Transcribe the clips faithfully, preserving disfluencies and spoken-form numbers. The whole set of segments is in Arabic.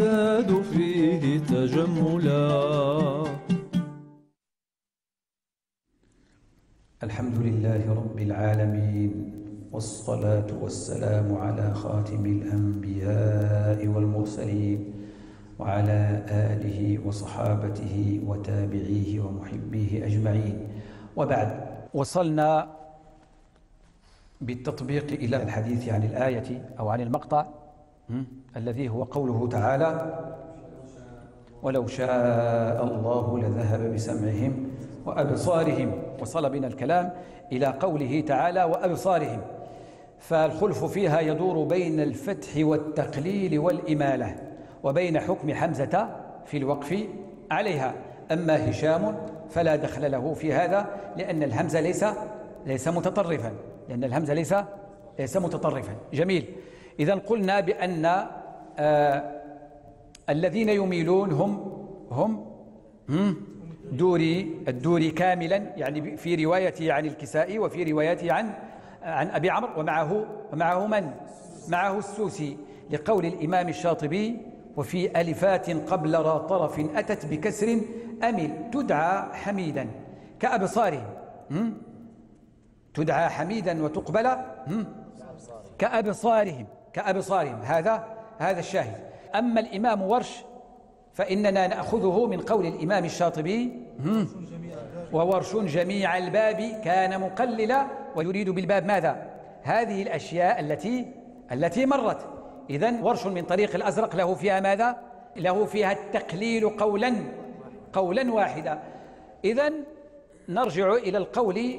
نزداد فيه تجملا. الحمد لله رب العالمين، والصلاة والسلام على خاتم الأنبياء والمرسلين وعلى آله وصحابته وتابعيه ومحبيه أجمعين، وبعد. وصلنا بالتطبيق إلى الحديث عن الآية أو عن المقطع الذي هو قوله تعالى: ولو شاء الله لذهب بسمعهم وأبصارهم. وصل بنا الكلام إلى قوله تعالى وأبصارهم، فالخلف فيها يدور بين الفتح والتقليل والإمالة، وبين حكم حمزة في الوقف عليها. أما هشام فلا دخل له في هذا، لأن الهمزة ليس ليس متطرفا لأن الهمزة ليس ليس متطرفا. جميل. إذن قلنا بأن آه الذين يميلون هم هم دوري الدوري كاملا، يعني في روايته عن الكسائي وفي روايته عن عن أبي عمرو، ومعه ومعه من؟ معه السوسي، لقول الإمام الشاطبي: وفي ألفات قبل را طرف أتت بكسر أمل تدعى حميدا كأبصارهم. تدعى حميدا وتقبل كأبصارهم كأبصارهم هذا هذا الشاهد. أما الإمام ورش فإننا نأخذه من قول الإمام الشاطبي: وورش جميع الباب كان مقللا، ويريد بالباب ماذا؟ هذه الأشياء التي التي مرت. إذن ورش من طريق الأزرق له فيها ماذا؟ له فيها التقليل قولا قولا واحدا. إذن نرجع إلى القول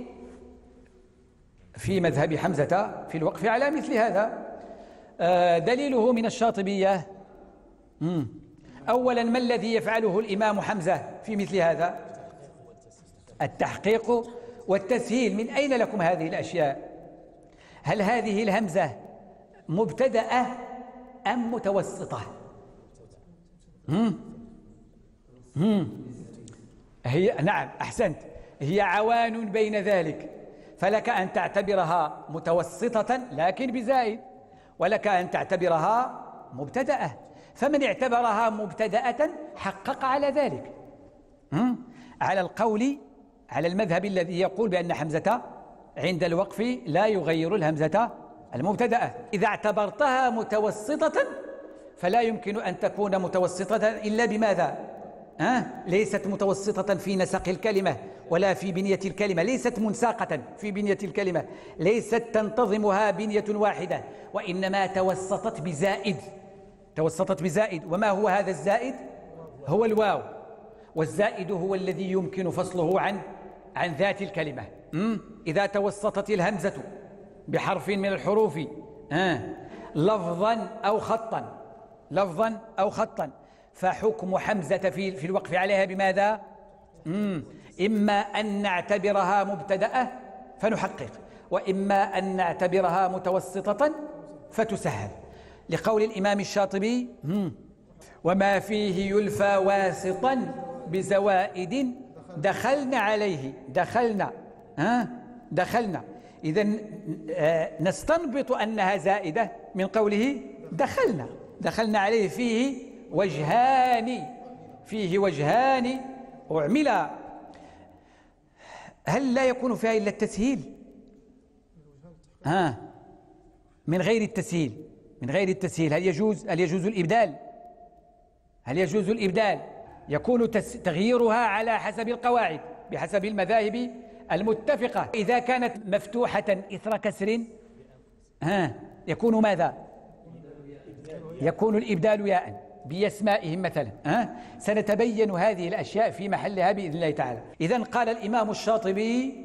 في مذهب حمزة في الوقف على مثل هذا. آه دليله من الشاطبية: مم. أولا، ما الذي يفعله الإمام حمزة في مثل هذا؟ التحقيق والتسهيل. من أين لكم هذه الأشياء؟ هل هذه الهمزة مبتدأة أم متوسطة؟ مم. مم. هي نعم، أحسنت، هي عوان بين ذلك، فلك أن تعتبرها متوسطة لكن بزائد، ولك أن تعتبرها مبتدأة. فمن اعتبرها مبتدأة حقق على ذلك، على القول على المذهب الذي يقول بأن حمزة عند الوقف لا يغير الهمزة المبتدأة. إذا اعتبرتها متوسطة فلا يمكن أن تكون متوسطة إلا بماذا؟ أه؟ ليست متوسطة في نسق الكلمة ولا في بنية الكلمة، ليست منساقة في بنية الكلمة، ليست تنتظمها بنية واحدة، وإنما توسطت بزائد توسطت بزائد. وما هو هذا الزائد؟ هو الواو، والزائد هو الذي يمكن فصله عن عن ذات الكلمة. م? إذا توسطت الهمزة بحرف من الحروف آه. لفظا أو خطا لفظا أو خطا فحكم حمزة في في الوقف عليها بماذا؟ م? إما أن نعتبرها مبتدأة فنحقق، وإما أن نعتبرها متوسطة فتسهل، لقول الإمام الشاطبي: وما فيه يلفى واسطا بزوائد دخلنا عليه. دخلنا ها دخلنا. إذن نستنبط أنها زائدة من قوله دخلنا دخلنا عليه. فيه وجهان فيه وجهان أعملا. هل لا يكون فيها إلا التسهيل؟ ها من غير التسهيل من غير التسهيل هل يجوز هل يجوز الإبدال؟ هل يجوز الإبدال؟ يكون تغييرها على حسب القواعد بحسب المذاهب المتفقة. إذا كانت مفتوحة إثر كسر ها يكون ماذا؟ يكون الإبدال ياء بيسمائهم مثلا. ها سنتبين هذه الأشياء في محلها بإذن الله تعالى. إذن قال الإمام الشاطبي: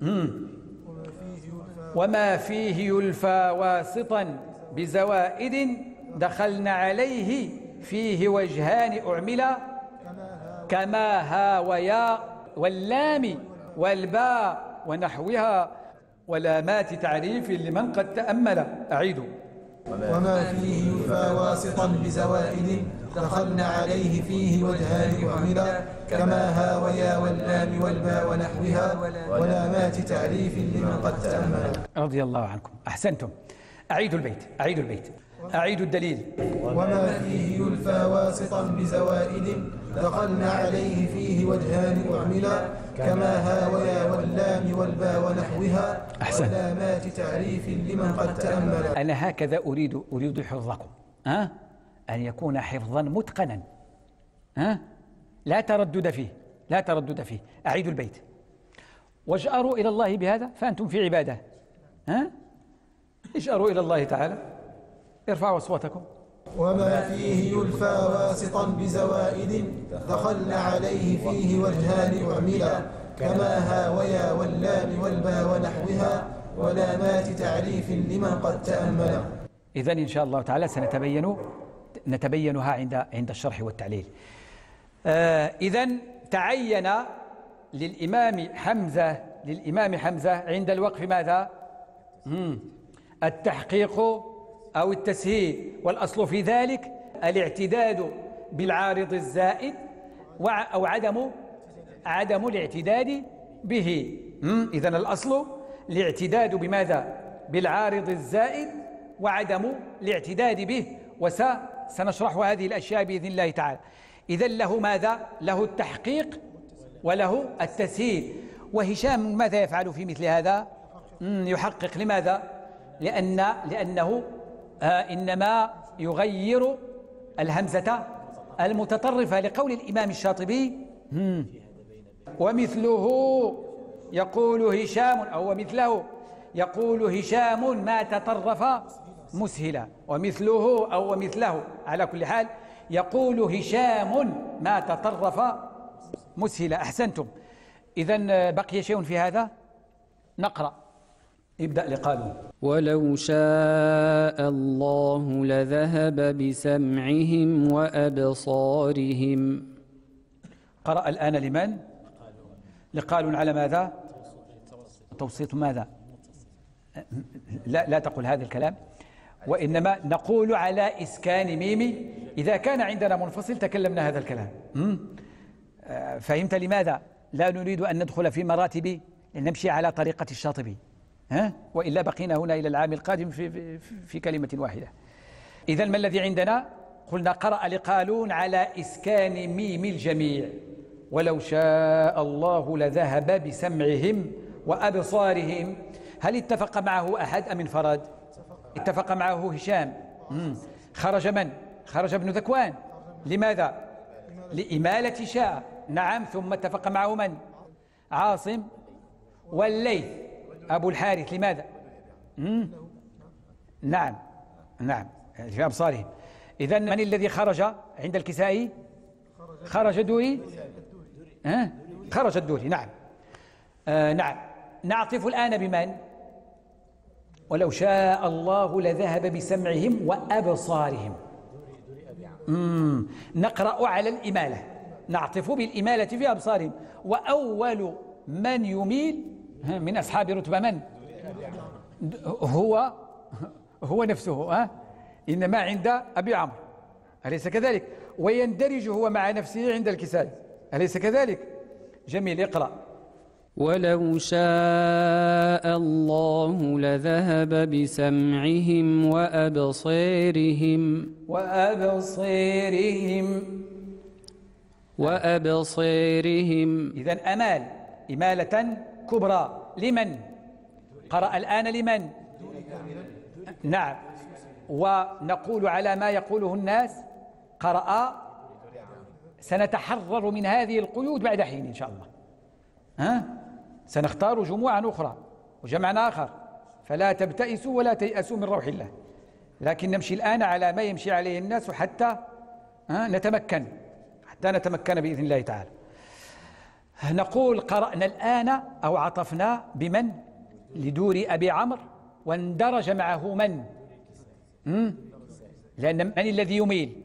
وما فيه يلفى واسطا بزوائد دخلنا عليه فيه وجهان أعملا كما ها ويا واللام والباء ونحوها ولامات تعريف لمن قد تأمل. أعيد: وما فيه يلفى واسطا بزوائد دخلنا عليه فيه وجهان أعملا كما ها ويا واللام والباء ونحوها ولامات تعريف لمن قد تأمل. رضي الله عنكم. أحسنتم. أعيد البيت أعيد البيت أعيد الدليل. وما فيه يلفى واسطا بزوائد دخلنا عليه فيه وجهان أعملا كما هاويا واللام والبا ونحوها ولامات تعريف لمن قد تأمل. أنا هكذا أريد أريد حفظكم، ها؟ أن يكون حفظا متقنا، ها؟ لا تردد فيه، لا تردد فيه. أعيد البيت. واجأروا إلى الله بهذا فأنتم في عبادة، ها؟ اجأروا إلى الله تعالى، ارفعوا أصواتكم. وما فيه يلفى واسطا بزوائد دخلنا عليه فيه وجهان أعملا كما هاويا واللام والبا ونحوها ولامات تعريف لمن قد تأمل. إذن إن شاء الله تعالى سنتبين نتبينها عند عند الشرح والتعليل. آه إذن تعين للإمام حمزة للإمام حمزة عند الوقف ماذا؟ مم. التحقيق أو التسهيل، والأصل في ذلك الاعتداد بالعارض الزائد أو عدم عدم الاعتداد به. إذن الأصل الاعتداد بماذا؟ بالعارض الزائد وعدم الاعتداد به، وسنشرح هذه الأشياء بإذن الله تعالى. إذن له ماذا؟ له التحقيق وله التسهيل. وهشام ماذا يفعل في مثل هذا؟ يحقق. لماذا؟ لأن لأنه آه إنما يغير الهمزة المتطرفة، لقول الإمام الشاطبي ومثله يقول هشام أو ومثله يقول هشام ما تطرف مسهلا، ومثله أو ومثله على كل حال يقول هشام ما تطرف مسهلا. أحسنتم. إذن بقي شيء في هذا؟ نقرأ. ابدأ لقالون. ولو شاء الله لذهب بسمعهم وأبصارهم. قرأ الآن لمن؟ لقالون. على ماذا؟ توسيط ماذا؟ لا لا تقول هذا الكلام، وإنما نقول على إسكان ميمي. إذا كان عندنا منفصل تكلمنا هذا الكلام. فهمت لماذا؟ لا نريد أن ندخل في مراتب، نمشي على طريقة الشاطبي، ها؟ وإلا بقينا هنا إلى العام القادم في, في, في كلمة واحدة. إذن ما الذي عندنا؟ قلنا قرأ لقالون على إسكان ميم الجميع. ولو شاء الله لذهب بسمعهم وأبصارهم. هل اتفق معه أحد أم انفرد؟ اتفق معه هشام. مم. خرج من؟ خرج ابن ذكوان. لماذا؟ لإمالة شاء. نعم. ثم اتفق معه من؟ عاصم والليث أبو الحارث. لماذا؟ مم. نعم نعم في أبصارهم. إذن من الذي خرج عند الكسائي؟ خرج الدوري. ها؟ خرج الدوري. نعم. آه نعم. نعطف الآن بمن؟ ولو شاء الله لذهب بسمعهم وأبصارهم. مم. نقرأ على الإمالة، نعطف بالإمالة في أبصارهم. وأول من يميل من أصحاب رتبة من؟ هو هو نفسه، ها؟ إنما عند أبي عمرو، أليس كذلك؟ ويندرج هو مع نفسه عند الكسائي، أليس كذلك؟ جميل. اقرأ. ولو شاء الله لذهب بسمعهم وأبصارهم وأبصارهم وأبصارهم. إذن أمال إمالة كبرى. لمن؟ قرأ الآن لمن؟ نعم. ونقول على ما يقوله الناس قرأ. سنتحرر من هذه القيود بعد حين إن شاء الله، ها؟ سنختار جموعا أخرى وجمعا آخر، فلا تبتئسوا ولا تيأسوا من روح الله، لكن نمشي الآن على ما يمشي عليه الناس حتى ها نتمكن حتى نتمكن بإذن الله تعالى. نقول قرأنا الآن أو عطفنا بمن؟ لدور أبي عمرو، واندرج معه من؟ مم؟ لأن من الذي يميل؟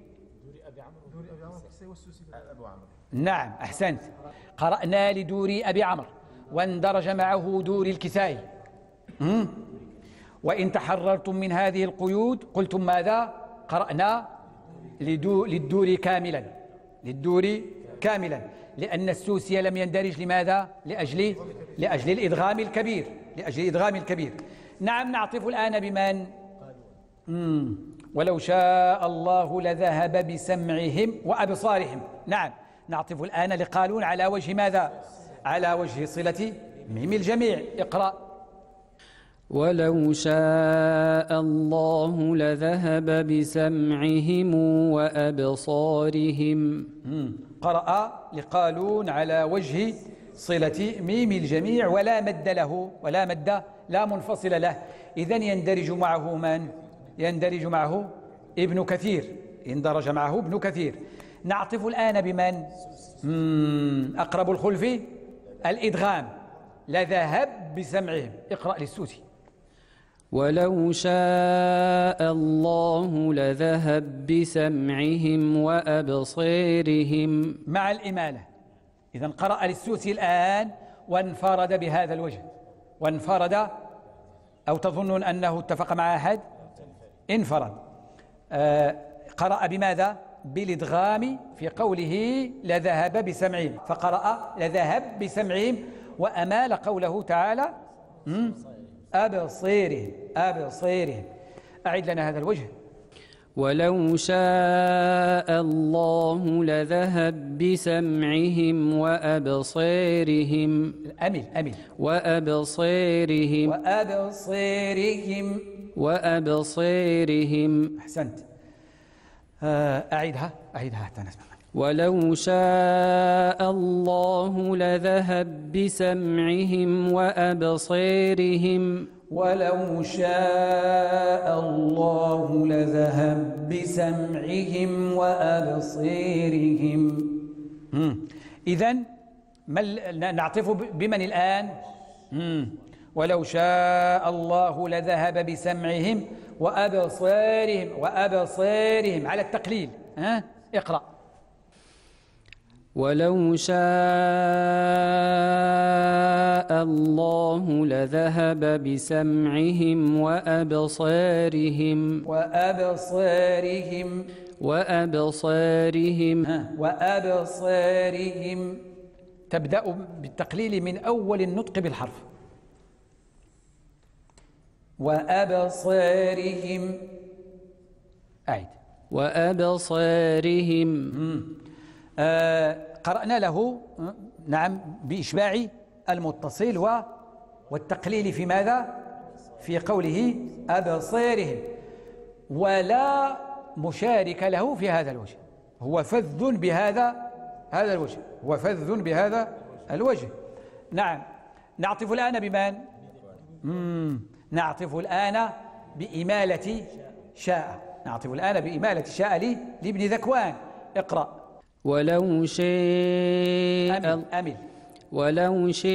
نعم أحسنت. قرأنا لدور أبي عمرو واندرج معه دور الكسائي. مم؟ وإن تحررتم من هذه القيود قلتم ماذا؟ قرأنا للدور كاملا، للدور كاملا، لأن السوسي لم يندرج. لماذا؟ لأجل لأجل الإدغام الكبير، لأجل الإدغام الكبير. نعم. نعطف الآن بمن؟ مم. ولو شاء الله لذهب بسمعهم وأبصارهم. نعم، نعطف الآن لقالون على وجه ماذا؟ على وجه صلة ميم الجميع. اقرأ. ولو شاء الله لذهب بسمعهم وأبصارهم. قرأ لقالون على وجه صلة ميم الجميع ولا مد له، ولا مد لا منفصل له. إذن يندرج معه من؟ يندرج معه ابن كثير، اندرج معه ابن كثير. نعطف الآن بمن؟ أقرب الخلف الإدغام. لذهب بسمعهم. اقرأ للسوسي. ولو شاء الله لذهب بسمعهم وأبصارهم مع الإمالة. إذن قرأ للسوسي الآن وانفرد بهذا الوجه، وانفرد. أو تظنون أنه اتفق مع أحد؟ انفرد. آه قرأ بماذا؟ بالإدغام في قوله لذهب بسمعهم، فقرأ لذهب بسمعهم وأمال قوله تعالى أبصيرهم أبصيرهم. أعد لنا هذا الوجه. ولو شاء الله لذهب بسمعهم وأبصارهم. أمل أمل. وأبصارهم وأبصيرهم وأبصارهم. أحسنت. أعيدها أعيدها حتى نسمع. ولو شاء الله لذهب بسمعهم وأبصارهم. ولو شاء الله لذهب بسمعهم وأبصيرهم. إذن نعطف بمن الآن؟ مم. ولو شاء الله لذهب بسمعهم وأبصارهم وأبصارهم على التقليل. ها؟ اقرأ. ولو شاء الله لذهب بسمعهم وأبصارهم وأبصارهم وأبصارهم وأبصارهم. تبدأ بالتقليل من أول النطق بالحرف. وأبصارهم. أعد. وأبصارهم. آه قرأنا له نعم بإشباع المتصل و والتقليل في ماذا؟ في قوله أبصارهم، ولا مشارك له في هذا الوجه. هو فذ بهذا هذا الوجه، هو فذ بهذا الوجه. نعم. نعطف الآن بمن؟ مم. نعطف الآن بإمالة شاء. نعطف الآن بإمالة شاء لي لابن ذكوان. اقرأ. ولو شاء أمل أمل. ولو شاء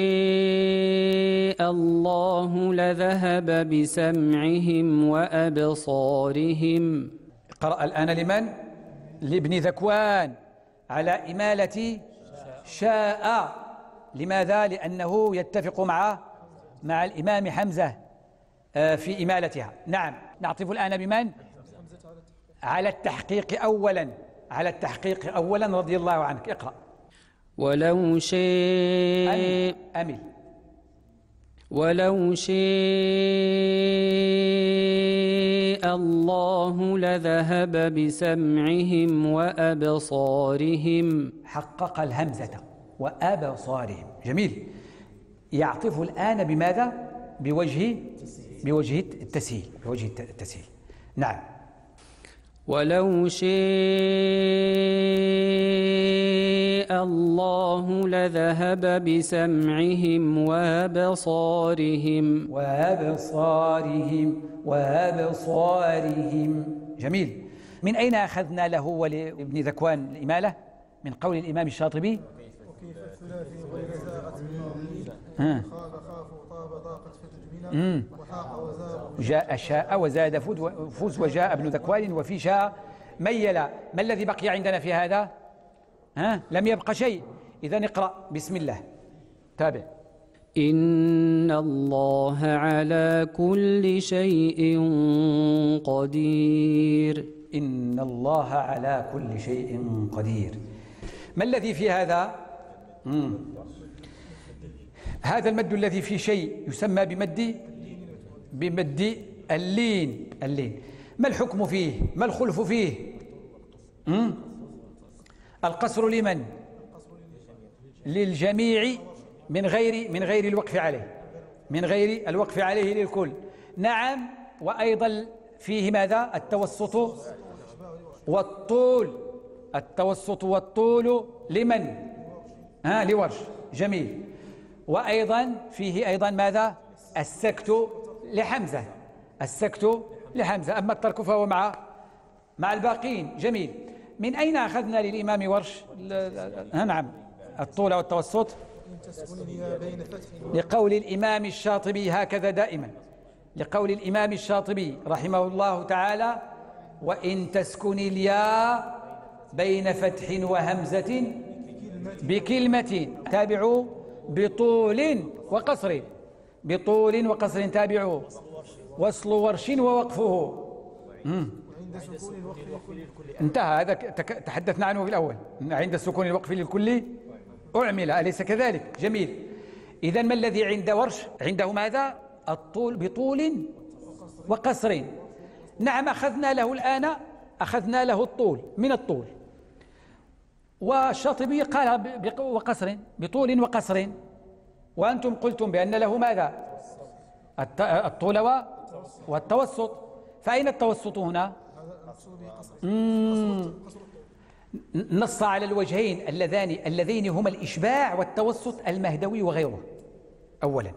الله لذهب بسمعهم وأبصارهم. قرأ الآن لمن؟ لابن ذكوان على إمالة شاء. لماذا؟ لأنه يتفق مع مع الإمام حمزة في إمالتها. نعم. نعطف الآن بمن؟ على التحقيق أولا، على التحقيق أولا رضي الله عنك. اقرأ. ولو شاء أمل, أمل. ولو شاء الله لذهب بسمعهم وأبصارهم. حقق الهمزة وأبصارهم. جميل. يعطف الآن بماذا؟ بوجه بوجه التسهيل، بوجه التسهيل. نعم. ولو شاء الله لذهب بسمعهم وأبصارهم وأبصارهم وأبصارهم. جميل. من أين أخذنا له ولابن ذكوان الإمالة؟ من قول الإمام الشاطبي. وكيف الثلاثي غير زاغت ها. خاب خاف طاب ضاقت فتجملا وحاق وزاغ. جاء شاء وزاد فوز وجاء ابن ذكوان وفي شاء ميل. ما الذي بقي عندنا في هذا؟ ها؟ لم يبق شيء. إذن اقرأ بسم الله. تابع. إن الله على كل شيء قدير. إن الله على كل شيء قدير. ما الذي في هذا؟ مم. هذا المد الذي في شيء يسمى بمد بمد اللين. اللين ما الحكم فيه؟ ما الخلف فيه؟ مم؟ القصر لمن؟ للجميع من غير من غير الوقف عليه، من غير الوقف عليه للكل. نعم. وأيضا فيه ماذا؟ التوسط والطول. التوسط والطول لمن؟ ها لورش. جميل. وأيضا فيه أيضا ماذا؟ السكت لحمزة. السكت لحمزة. أما الترك فهو مع مع الباقين. جميل. من أين أخذنا للإمام ورش؟ نعم الطول والتوسط. لقول الإمام الشاطبي هكذا دائما، لقول الإمام الشاطبي رحمه الله تعالى: وإن تسكن الياء بين فتح وهمزة بكلمة تابعوا بطول وقصر. بطول وقصر تابعوا وصل ورش ووقفه. مم. انتهى هذا تحدثنا عنه في الأول. عند السكون الوقف للكل أعمل، أليس كذلك؟ جميل. إذن ما الذي عند ورش؟ عنده ماذا؟ الطول بطول وقصر. نعم أخذنا له الآن، أخذنا له الطول من الطول، والشاطبي قال وقصر، بطول وقصر، وأنتم قلتم بأن له ماذا؟ الطول والتوسط. فأين التوسط هنا؟ نص على الوجهين اللذان اللذين هما الإشباع والتوسط المهدوي وغيره أولا.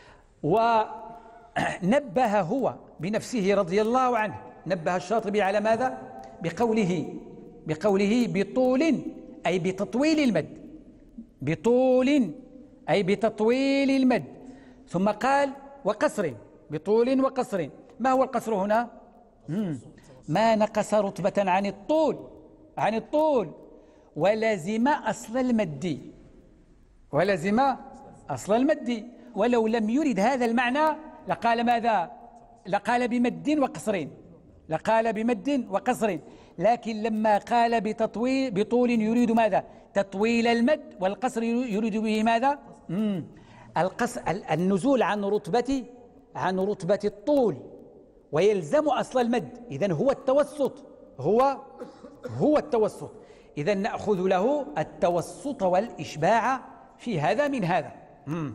ونبه هو بنفسه رضي الله عنه، نبه الشاطبي على ماذا؟ بقوله بقوله بطول أي بتطويل المد، بطول أي بتطويل المد. ثم قال وقصر، بطول وقصر. ما هو القصر هنا؟ مم. ما نقص رتبة عن الطول عن الطول ولزم أصل المد، ولزم أصل المد. ولو لم يرد هذا المعنى لقال ماذا؟ لقال بمد وقصر، لقال بمد وقصر. لكن لما قال بتطويل بطول يريد ماذا؟ تطويل المد، والقصر يريد به ماذا؟ مم. القصر النزول عن رتبة عن رتبة الطول ويلزم أصل المد. إذن هو التوسط، هو هو التوسط. إذن نأخذ له التوسط والإشباع في هذا من هذا. مم.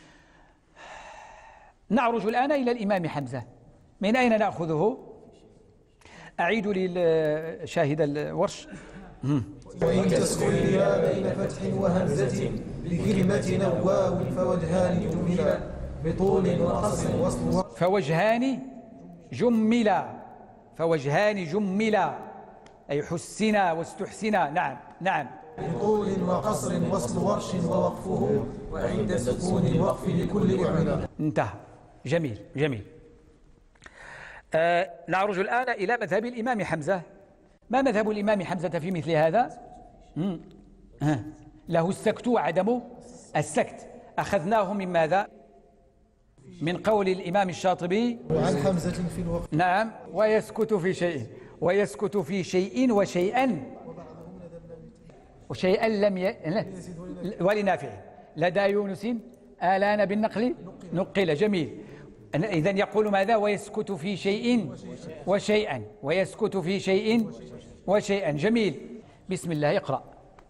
نعرج الآن إلى الإمام حمزة. من أين نأخذه؟ أعيد للشاهد الورش. وإن تسكن الياء بين فتح وهمزة بكلمة أو واو فوجهان جملا بطول وقصر وصل فوجهان جملا، فوجهان جملا أي حسنا واستحسنا. نعم نعم. بطول وقصر وصل ورش ووقفه وعند سكون الوقف لكل أعمل. انتهى. جميل جميل. آه نعرج الآن إلى مذهب الإمام حمزة. ما مذهب الإمام حمزة في مثل هذا؟ ها. له السكت وعدم السكت. أخذناه من ماذا؟ من قول الإمام الشاطبي وعن حمزة في الوقف. نعم. ويسكت في شيء، ويسكت في شيء وشيئا وشيئا لم ي... ولنافع لدى يونس آلان بالنقل نقل. جميل. إذن يقول ماذا؟ ويسكت في شيء وشيئا، ويسكت في شيء وشيئا. جميل. بسم الله اقرأ.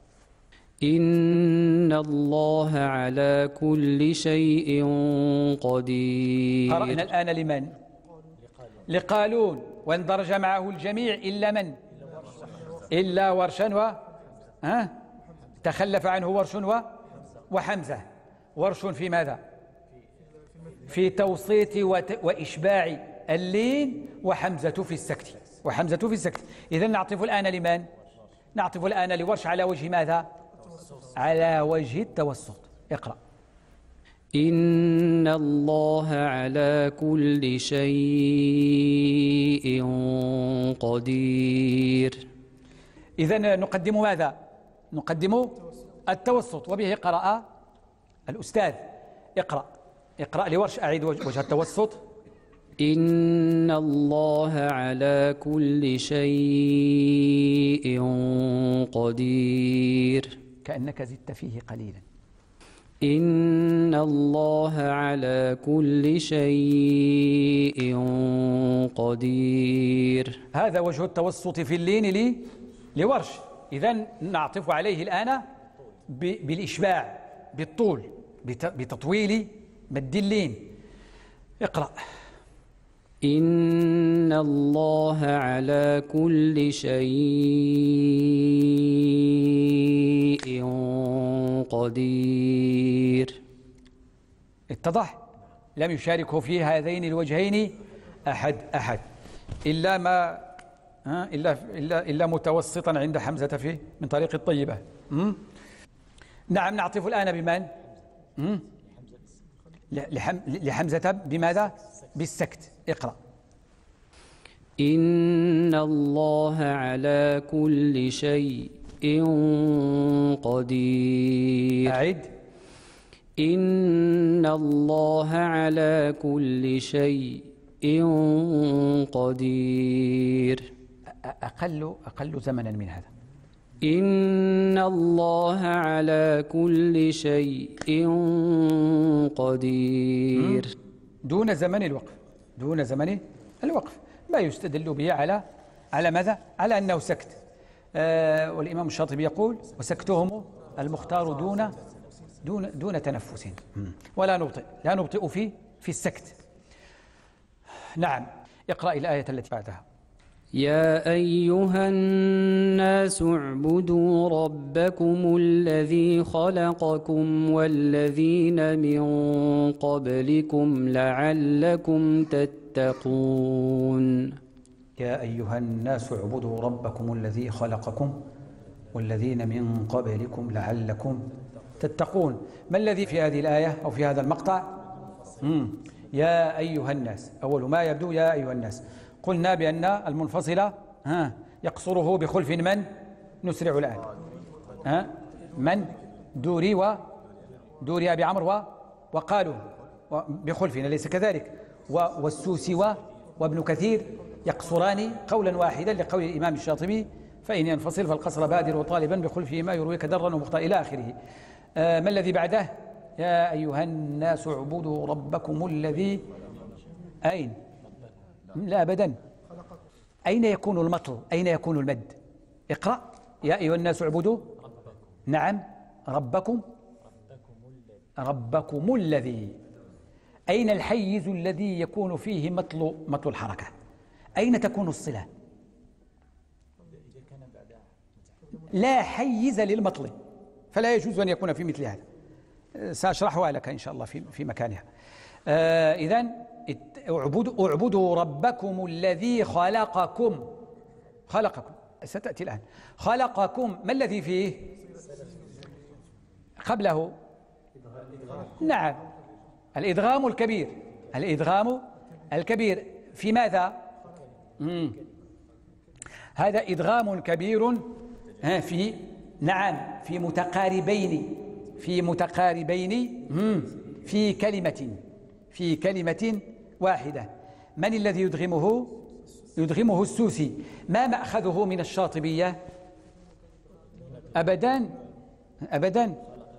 إن الله على كل شيء قدير. قرأنا الآن لمن؟ لقالون، واندرج معه الجميع إلا من؟ إلا ورشا و ها؟ تخلف عنه ورش و وحمزة. ورش في ماذا؟ في توسيط وإشباع اللين، وحمزة في السكت، وحمزة في السكت. إذن نعطف الآن لمن؟ نعطف الآن لورش على وجه ماذا؟ على وجه التوسط. اقرأ. إن الله على كل شيء قدير. إذن نقدم ماذا؟ نقدم التوسط، وبه قرأ الأستاذ. اقرأ اقرأ لورش. أعيد وجه التوسط. إن الله على كل شيء قدير. كأنك زدت فيه قليلا. إن الله على كل شيء قدير. هذا وجه التوسط في اللين لي لورش. إذن نعطف عليه الآن بالإشباع بالطول بتطويل مد اللين. اقرأ. إن الله على كل شيء قدير. اتضح؟ لم يشاركه في هذين الوجهين أحد أحد إلا ما إلا إلا إلا متوسطا عند حمزة في من طريق الطيبة. م? نعم. نعطف الآن بمن؟ م? لحم لحمزة بماذا؟ بالسكت. اقرأ. إن الله على كل شيء قدير. أعد. إن الله على كل شيء قدير. أقل أقل زمنا من هذا. إن الله على كل شيء قدير. دون زمن الوقف. دون زمن الوقف ما يستدل به على على ماذا؟ على أنه سكت. آه والإمام الشاطبي يقول: وسكتهم المختار دون دون دون تنفس، ولا نبطئ لا نبطئ في في السكت. نعم. اقرأ الآية التي بعدها. يا أيها الناس اعبدوا ربكم الذي خلقكم والذين من قبلكم لعلكم تتقون. يا أيها الناس اعبدوا ربكم الذي خلقكم والذين من قبلكم لعلكم تتقون. ما الذي في هذه الآية أو في هذا المقطع؟ مم. يا أيها الناس، أول ما يبدو يا أيها الناس. قلنا بأن المنفصلة ها يقصره بخلف من؟ نسرع الآن. ها من؟ دوري و دوري أبي عمرو وقالوا بخلفنا، ليس كذلك؟ والسوسي وابن كثير يقصران قولا واحدا لقول الإمام الشاطبي: فإن ينفصل فالقصر بادر طالبا بخلفه ما يرويك درا ومخطئ إلى آخره. آه ما الذي بعده؟ يا أيها الناس اعبدوا ربكم الذي. أين؟ لا أبدا. أين يكون المطل؟ أين يكون المد؟ اقرأ. يا أيها الناس اعبدوا. نعم. ربكم ربكم الذي. أين الحيز الذي يكون فيه مطل مطل الحركة؟ أين تكون الصلة؟ لا حيز للمطل، فلا يجوز أن يكون في مثل هذا. سأشرحها لك إن شاء الله في في مكانها. آه إذن اعبدوا اعبدوا ربكم الذي خلقكم. خلقكم ستأتي الآن. خلقكم، ما الذي فيه قبله؟ نعم، الإدغام الكبير. الإدغام الكبير في ماذا؟ مم. هذا إدغام كبير في نعم في متقاربين في متقاربين مم. في كلمة في كلمة واحدة. من الذي يدغمه؟ يدغمه السوسي. ما مأخذه من الشاطبية؟ أبدا أبدا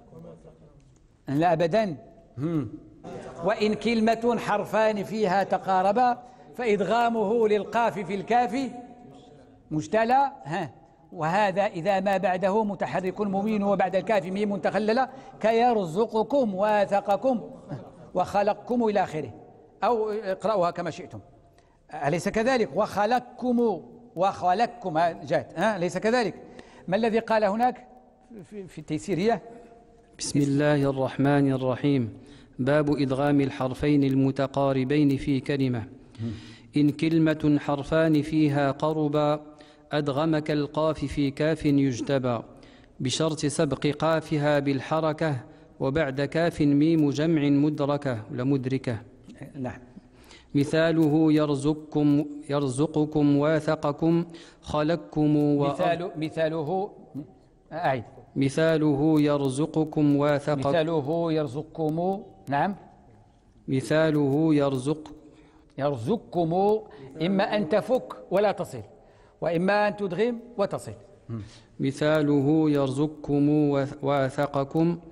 لا أبدا. مم. وإن كلمة حرفان فيها تقاربا فإدغامه للقاف في الكاف مجتلى. ها وهذا إذا ما بعده متحرك مبين وبعد الكاف ميم تخلل كيرزقكم واثقكم وخلقكم إلى آخره، أو اقرأوها كما شئتم. أليس كذلك؟ وخلقكم وخلقكم جاءت. ها ليس كذلك؟ ما الذي قال هناك في, في التيسير؟ هي بسم الله الرحمن الرحيم. باب إدغام الحرفين المتقاربين في كلمة. إن كلمة حرفان فيها قربا أدغم كالقاف في كاف يجتبى بشرط سبق قافها بالحركة وبعد كاف ميم جمع مدركة لمدركة. نعم. مثاله يرزقكم يرزقكم واثقكم خلقكم و مثال مثاله أعيد. مثاله يرزقكم واثقكم مثاله يرزقكم. نعم. مثاله يرزق يرزقكم إما أن تفك ولا تصل، وإما أن تدغم وتصل. مثاله يرزقكم واثقكم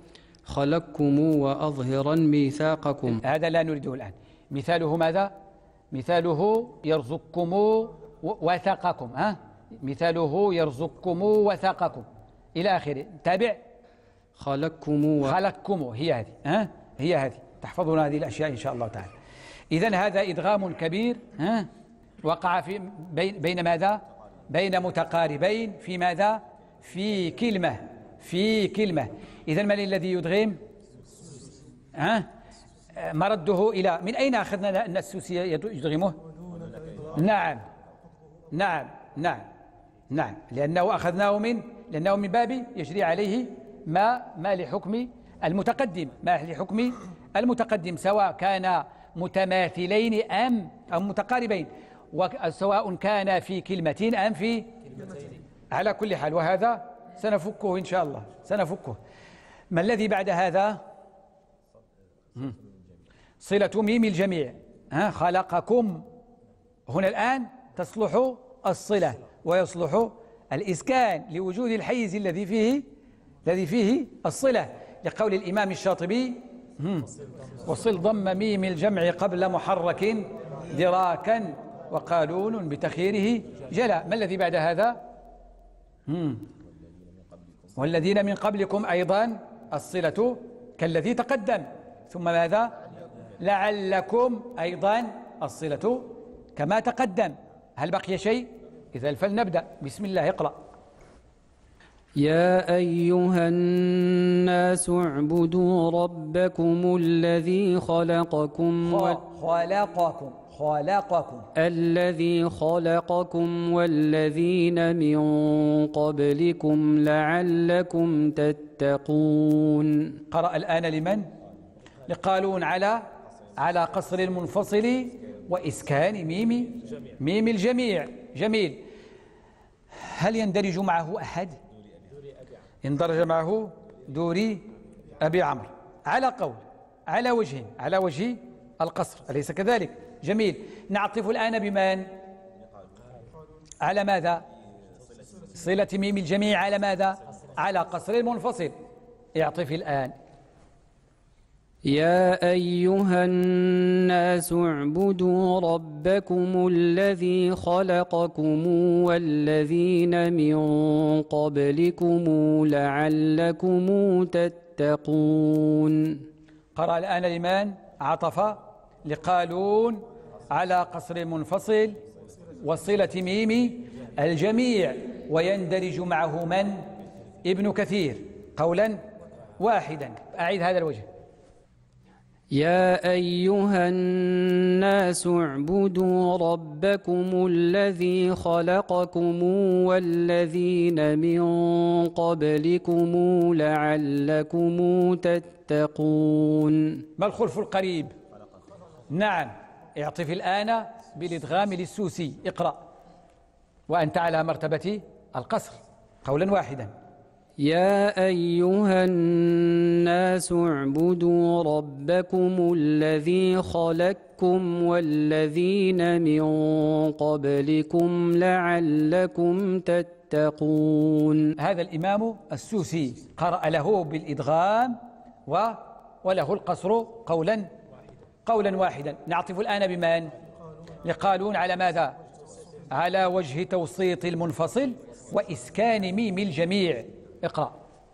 خلقكم وأظهرا ميثاقكم. هذا لا نريده الآن. مثاله ماذا؟ مثاله يرزقكم وثاقكم. ها؟ مثاله يرزقكم وثاقكم إلى آخره. تابع. خلقكم و... خلقكم هي هذه. ها؟ هي هذه. تحفظون هذه الأشياء إن شاء الله تعالى. إذن هذا إدغام كبير. ها؟ وقع في بين, بين ماذا؟ بين متقاربين في ماذا؟ في كلمة. في كلمة. إذن من الذي يدغم؟ ها؟ مرده إلى من أين أخذنا أن السوسي يدغمه؟ نعم نعم نعم نعم لأنه أخذناه من لأنه من باب يجري عليه ما ما لحكم المتقدم ما لحكم المتقدم سواء كان متماثلين أم أو متقاربين وسواء كان في كلمة أم في على كل حال. وهذا سنفكه إن شاء الله سنفكه. ما الذي بعد هذا؟ صلة ميم الجميع. ها خلقكم هنا الآن تصلح الصلة ويصلح الإسكان لوجود الحيز الذي فيه الذي فيه الصلة لقول الإمام الشاطبي وصل ضم ميم الجمع قبل محرك دراكا وقالون بتخييره جلا. ما الذي بعد هذا؟ والذين من قبلكم أيضا الصلة كالذي تقدم. ثم ماذا؟ لعلكم أيضا الصلة كما تقدم. هل بقي شيء؟ إذا فلنبدأ. بسم الله اقرأ. يا أيها الناس اعبدوا ربكم الذي خلقكم و... خلقكم خلقكم الذي خلقكم والذين من قبلكم لعلكم تتقون. قرأ الآن لمن؟ لقالون على على قصر المنفصل وإسكان ميم ميم الجميع. جميل. هل يندرج معه أحد؟ اندرج معه دوري أبي عمرو على قول على وجه على وجه القصر أليس كذلك؟ جميل. نعطف الآن بمن؟ على ماذا؟ صلة ميم الجميع على ماذا؟ على قصر المنفصل. اعطف الآن. يا أيها الناس اعبدوا ربكم الذي خلقكم والذين من قبلكم لعلكم تتقون. قرأ الآن لمن؟ عطف لقالون على قصر المنفصل وصلة ميم الجميع ويندرج معه من؟ ابن كثير قولا واحدا. أعيد هذا الوجه. يا أيها الناس اعبدوا ربكم الذي خلقكم والذين من قبلكم لعلكم تتقون. ما الخلف القريب؟ نعم. اعطف الآن بالإدغام للسوسي. اقرأ وأنت على مرتبة القصر قولا واحدا. يا أيها الناس اعبدوا ربكم الذي خلقكم والذين من قبلكم لعلكم تتقون. هذا الإمام السوسي قرأ له بالإدغام و وله القصر قولا قولا واحدا. نعطف الآن بمن؟ لقالون على ماذا؟ على وجه توسيط المنفصل وإسكان ميم الجميع. اقرأ.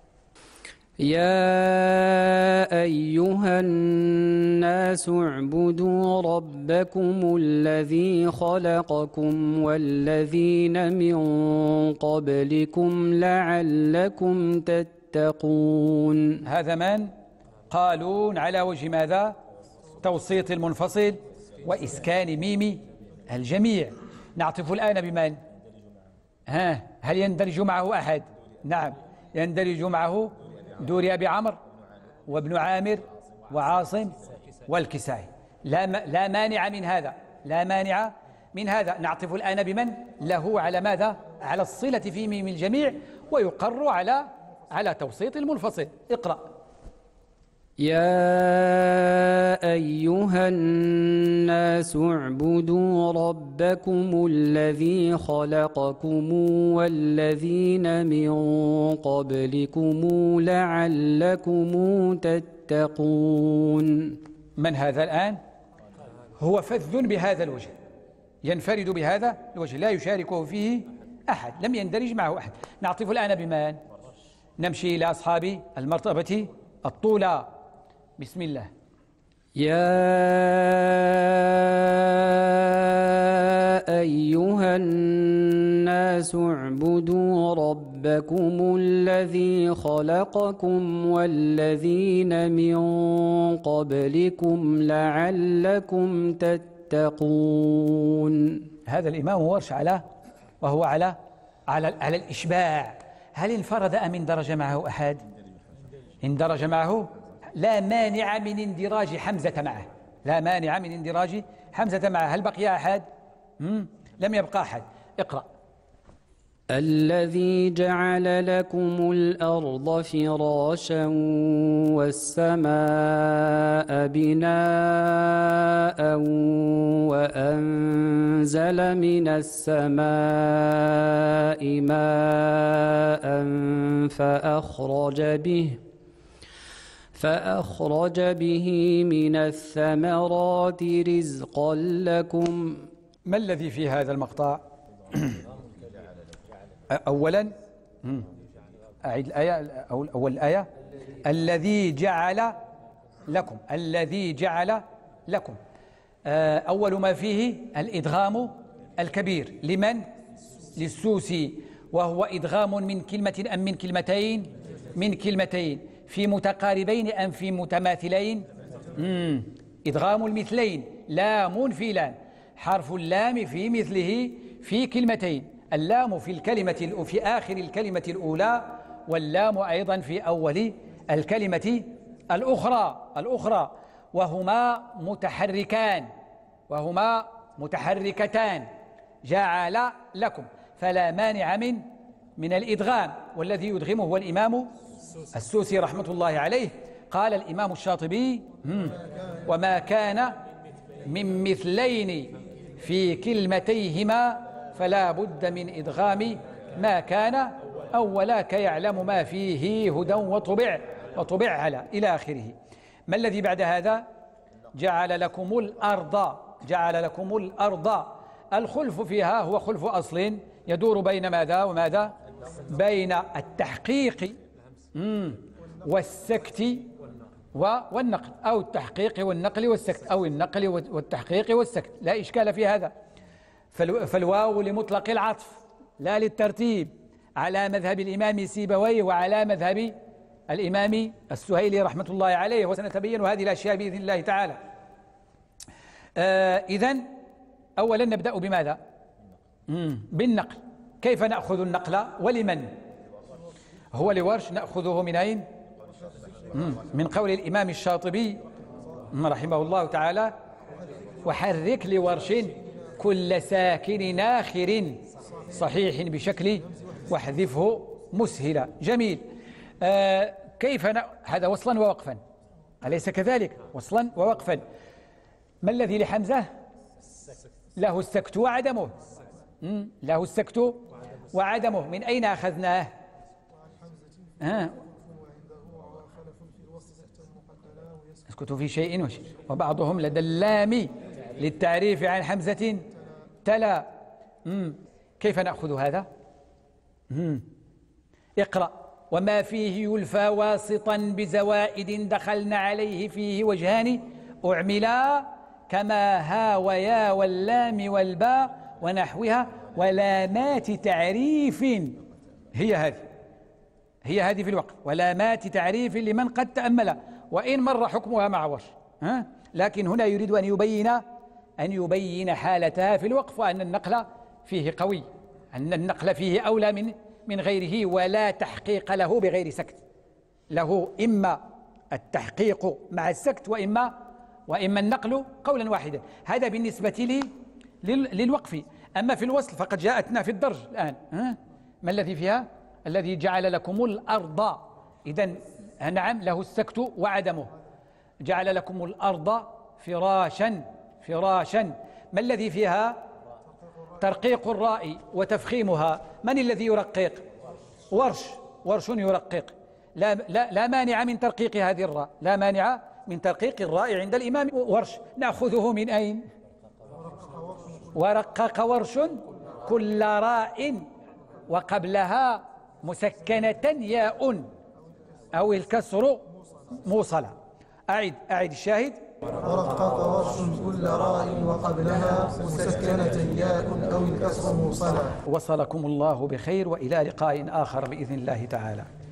يا أيها الناس اعبدوا ربكم الذي خلقكم والذين من قبلكم لعلكم تتقون. هذا من؟ قالون على وجه ماذا؟ توسيط المنفصل وإسكان ميم الجميع. نعطف الآن بمن؟ ها هل يندرج معه أحد؟ نعم يندرج معه دوري أبي عمرو وابن عامر وعاصم والكسائي. لا, لا مانع من هذا لا مانع من هذا. نعطف الآن بمن؟ له على ماذا؟ على الصلة في ميم الجميع ويقر على على توسيط المنفصل. اقرأ. يا أيها الناس اعبدوا ربكم الذي خلقكم والذين من قبلكم لعلكم تتقون. من هذا الآن؟ هو فذ بهذا الوجه، ينفرد بهذا الوجه، لا يشاركه فيه أحد، لم يندرج معه أحد. نعطف الآن بمن؟ نمشي إلى أصحاب المرتبة الطولى. بسم الله. يا أيها الناس اعبدوا ربكم الذي خلقكم والذين من قبلكم لعلكم تتقون. هذا الإمام ورش على وهو على على على الإشباع. هل انفرد أم اندرج معه أحد؟ اندرج معه، لا مانع من اندراج حمزة معه، لا مانع من اندراج حمزة معه. هل بقي أحد؟ لم يبقى أحد. اقرأ. الذي جعل لكم الأرض فراشا والسماء بناء وأنزل من السماء ماء فأخرج به فأخرج به من الثمرات رزقا لكم. ما الذي في هذا المقطع؟ أولا أعيد الآية، أو أول الآية. الذي جعل لكم، الذي جعل لكم. أول ما فيه الإدغام الكبير. لمن؟ للسوسي، وهو إدغام من كلمة أم من كلمتين؟ من كلمتين. في متقاربين أم في متماثلين؟ مم. إدغام المثلين، لام في لام، حرف اللام في مثله في كلمتين، اللام في الكلمة في آخر الكلمة الأولى، واللام أيضا في أول الكلمة الأخرى الأخرى وهما متحركان وهما متحركتان. جعل لكم، فلا مانع من من الإدغام، والذي يدغمه هو الإمام السوسي رحمة الله عليه. قال الإمام الشاطبي: وما كان من مثلين في كلمتيهما فلا بد من إدغام ما كان أولاك يعلم ما فيه هدى وطبع وطبع على إلى آخره. ما الذي بعد هذا؟ جعل لكم الأرض، جعل لكم الأرض. الخلف فيها هو خلف أصل يدور بين ماذا وماذا؟ بين التحقيق والسكت والنقل، أو التحقيق والنقل والسكت، أو النقل والتحقيق والسكت، لا إشكال في هذا. فالواو لمطلق العطف لا للترتيب، على مذهب الإمام سيبويه وعلى مذهب الإمام السهيلي رحمة الله عليه، وسنتبين هذه الأشياء بإذن الله تعالى. آه إذن أولا نبدأ بماذا؟ بالنقل. كيف نأخذ النقل ولمن؟ هو لورش. نأخذه من أين؟ من قول الإمام الشاطبي رحمه الله تعالى: وحرك لورش كل ساكن آخر صحيح بشكل واحذفه مسهلا. جميل. آه كيف ن... هذا وصلا ووقفا، أليس كذلك؟ وصلا ووقفا. ما الذي لحمزة؟ له السكت وعدمه. له السكت وعدمه. من أين أخذناه؟ آه. يسكت في شيء وشيء، وبعضهم لدى اللام للتعريف عن حمزة تلا. مم. كيف نأخذ هذا؟ مم. اقرأ. وما فيه يلفى واسطا بزوائد دخلنا عليه فيه وجهان أعملا كما ها ويا واللام والباء ونحوها ولامات تعريف. هي هذه هي هذه في الوقف، ولامات تعريف لمن قد تأمل، وإن مر حكمها مع ورش. ها؟ لكن هنا يريد أن يبين أن يبين حالتها في الوقف، وأن النقل فيه قوي، أن النقل فيه أولى من من غيره، ولا تحقيق له بغير سكت. له إما التحقيق مع السكت وإما وإما النقل قولا واحدا. هذا بالنسبة لي للوقف. أما في الوصل فقد جاءتنا في الدرج الآن. ها؟ ما الذي فيها؟ الذي جعل لكم الأرض. إذن نعم له السكت وعدمه. جعل لكم الأرض فراشا فراشا. ما الذي فيها؟ ترقيق الراء وتفخيمها. من الذي يرقق؟ ورش ورش يرقق. لا, لا, لا مانع من ترقيق هذه الراء، لا مانع من ترقيق الراء عند الإمام ورش. نأخذه من أين؟ ورقق ورش كل راء وقبلها مسكنة ياء أو الكسر موصلة. أعد أعد الشاهد. ورقق ورش كل راء وقبلها مسكنة ياء أو الكسر موصلة. وصلكم الله بخير، وإلى لقاء آخر بإذن الله تعالى.